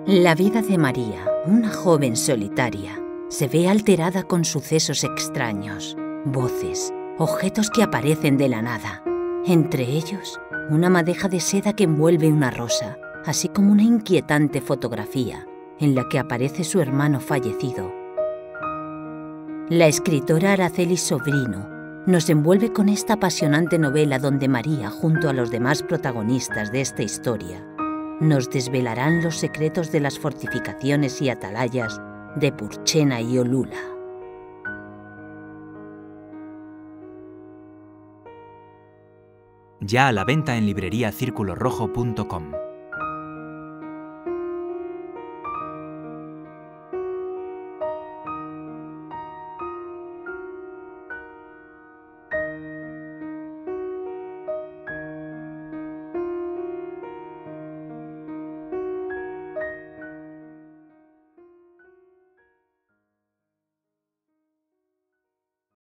La vida de María, una joven solitaria, se ve alterada con sucesos extraños, voces, objetos que aparecen de la nada. Entre ellos, una madeja de seda que envuelve una rosa, así como una inquietante fotografía en la que aparece su hermano fallecido. La escritora Araceli Sobrino nos envuelve con esta apasionante novela donde María, junto a los demás protagonistas de esta historia, nos desvelarán los secretos de las fortificaciones y atalayas de Purchena y Olula. Ya a la venta en libreriacirculorrojo.com.